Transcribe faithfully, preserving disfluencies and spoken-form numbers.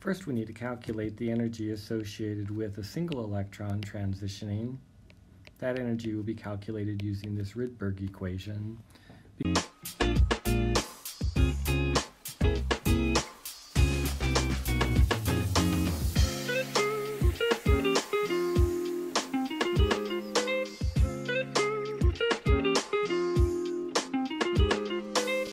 First, we need to calculate the energy associated with a single electron transitioning. That energy will be calculated using this Rydberg equation.